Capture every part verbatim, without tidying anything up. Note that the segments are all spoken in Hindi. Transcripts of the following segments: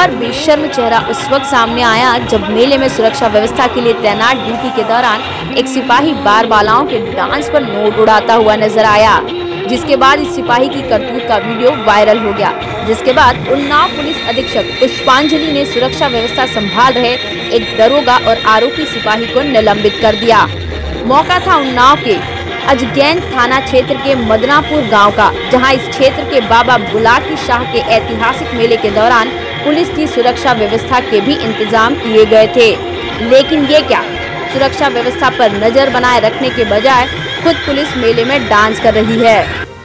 और बेशर्म चेहरा उस वक्त सामने आया जब मेले में सुरक्षा व्यवस्था के लिए तैनात ड्यूटी के दौरान एक सिपाही बार बालाओं के डांस पर नोट उड़ाता हुआ नजर आया, जिसके बाद इस सिपाही की करतूत का वीडियो वायरल हो गया। जिसके बाद उन्नाव पुलिस अधीक्षक पुष्पांजलि ने सुरक्षा व्यवस्था संभाल रहे एक दरोगा और आरोपी सिपाही को निलंबित कर दिया। मौका था उन्नाव के अजगैन थाना क्षेत्र के मदनापुर गांव का, जहां इस क्षेत्र के बाबा बुलाकी शाह के ऐतिहासिक मेले के दौरान पुलिस की सुरक्षा व्यवस्था के भी इंतजाम किए गए थे। लेकिन ये क्या, सुरक्षा व्यवस्था पर नजर बनाए रखने के बजाय खुद पुलिस मेले में डांस कर रही है।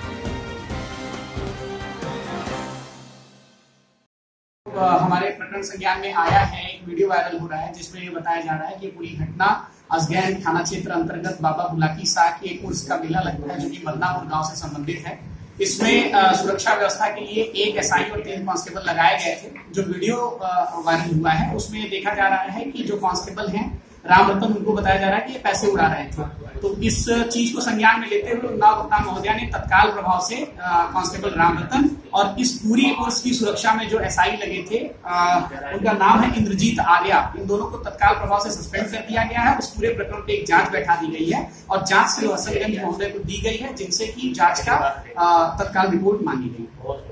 हमारे प्रकरण संज्ञान में आया है, एक वीडियो वायरल हो रहा है जिसमें ये बताया जा रहा है कि पूरी घटना अजगैन थाना क्षेत्र अंतर्गत बाबा बुलाकी शाह के एक उर्स का मेला लगता है जो कि मदनापुर गांव से संबंधित है। इसमें आ, सुरक्षा व्यवस्था के लिए एक एसआई और तीन कांस्टेबल लगाए गए थे। जो वीडियो वायरल हुआ है उसमें देखा जा रहा है कि जो कांस्टेबल हैं राम रतन, उनको बताया जा रहा है कि ये पैसे उड़ा रहे थे। तो इस चीज को संज्ञान में लेते हुए उन्नाव कप्तान महोदया ने तत्काल प्रभाव से कांस्टेबल राम रतन और इस पूरी पुलिस की सुरक्षा में जो एसआई लगे थे आ, उनका नाम है इंद्रजीत आर्या, इन दोनों को तत्काल प्रभाव से सस्पेंड कर दिया गया है। उस पूरे प्रकरण पे एक जांच बैठा दी गई है और जांच श्री हसनगंज महोदय को दी गई है, जिनसे की जांच का तत्काल रिपोर्ट मांगी गई।